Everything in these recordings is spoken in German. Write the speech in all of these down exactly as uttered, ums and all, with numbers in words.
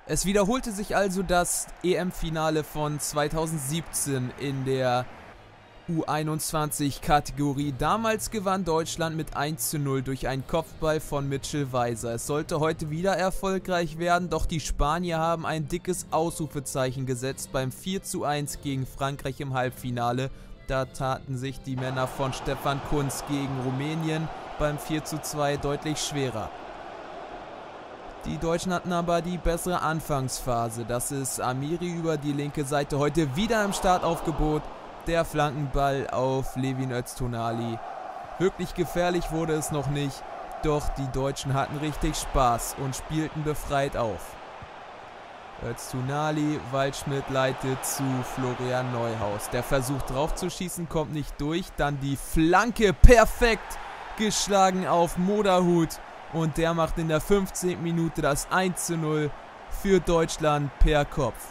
Es wiederholte sich also das E M-Finale von zweitausendsiebzehn in der U einundzwanzig-Kategorie. Damals gewann Deutschland mit eins zu null durch einen Kopfball von Mitchell Weiser. Es sollte heute wieder erfolgreich werden, doch die Spanier haben ein dickes Ausrufezeichen gesetzt beim vier zu eins gegen Frankreich im Halbfinale. Da taten sich die Männer von Stefan Kuntz gegen Rumänien beim vier zu zwei deutlich schwerer. Die Deutschen hatten aber die bessere Anfangsphase. Das ist Amiri über die linke Seite, heute wieder im Startaufgebot. Der Flankenball auf Levin Öztunali. Wirklich gefährlich wurde es noch nicht, doch die Deutschen hatten richtig Spaß und spielten befreit auf. Öztunali, Waldschmidt leitet zu Florian Neuhaus. Der Versuch drauf zu schießen kommt nicht durch. Dann die Flanke perfekt geschlagen auf Moderhut. Und der macht in der fünfzehnten Minute das eins zu null für Deutschland per Kopf.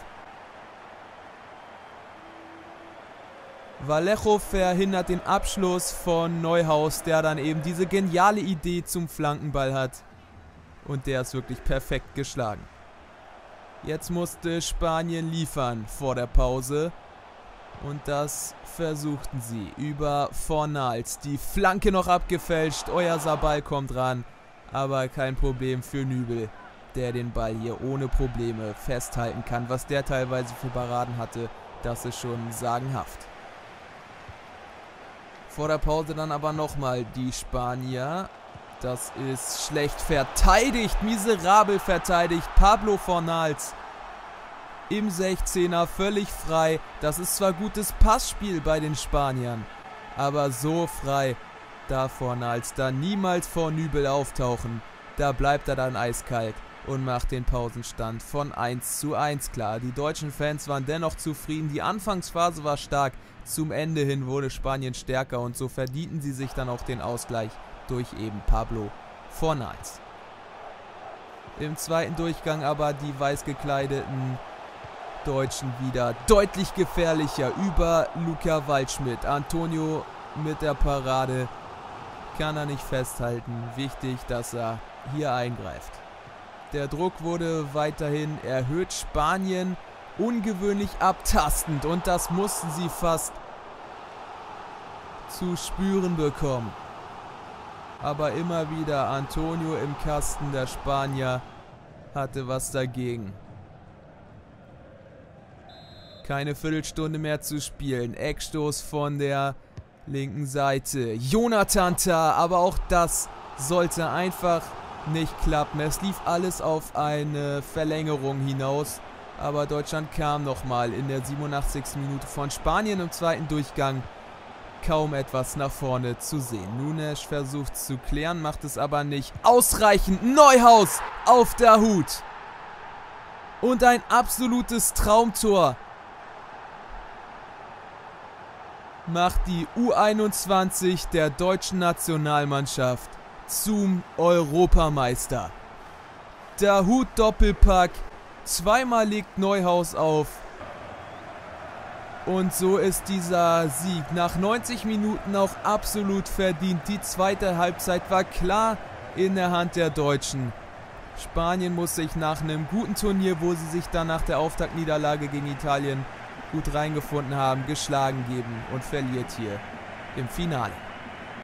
Vallejo verhindert den Abschluss von Neuhaus, der dann eben diese geniale Idee zum Flankenball hat. Und der ist wirklich perfekt geschlagen. Jetzt musste Spanien liefern vor der Pause. Und das versuchten sie über Fornals. Die Flanke noch abgefälscht. Oyarzabal kommt ran. Aber kein Problem für Nübel, der den Ball hier ohne Probleme festhalten kann. Was der teilweise für Paraden hatte, das ist schon sagenhaft. Vor der Pause dann aber nochmal die Spanier. Das ist schlecht verteidigt, miserabel verteidigt. Pablo Fornals im sechzehner, völlig frei. Das ist zwar gutes Passspiel bei den Spaniern, aber so frei darf Fornals dann niemals vor Nübel auftauchen. Da bleibt er dann eiskalt und macht den Pausenstand von eins zu eins klar. Die deutschen Fans waren dennoch zufrieden. Die Anfangsphase war stark. Zum Ende hin wurde Spanien stärker und so verdienten sie sich dann auch den Ausgleich durch eben Pablo Fornals. Im zweiten Durchgang aber die weiß gekleideten Deutschen wieder deutlich gefährlicher über Luca Waldschmidt. Antonio mit der Parade kann er nicht festhalten. Wichtig, dass er hier eingreift. Der Druck wurde weiterhin erhöht. Spanien ungewöhnlich abtastend und das mussten sie fast zu spüren bekommen. Aber immer wieder Antonio im Kasten, der Spanier hatte was dagegen. Keine Viertelstunde mehr zu spielen. Eckstoß von der linken Seite. Jonathan Tah, aber auch das sollte einfach nicht klappen. Es lief alles auf eine Verlängerung hinaus. Aber Deutschland kam nochmal in der siebenundachtzigsten Minute von Spanien im zweiten Durchgang. Kaum etwas nach vorne zu sehen. Nunes versucht zu klären, macht es aber nicht ausreichend. Neuhaus auf der Hut. Und ein absolutes Traumtor macht die U einundzwanzig der deutschen Nationalmannschaft zum Europameister. Der Hut-Doppelpack. Zweimal legt Neuhaus auf. Und so ist dieser Sieg nach neunzig Minuten auch absolut verdient. Die zweite Halbzeit war klar in der Hand der Deutschen. Spanien muss sich nach einem guten Turnier, wo sie sich dann nach der Auftaktniederlage gegen Italien gut reingefunden haben, geschlagen geben und verliert hier im Finale.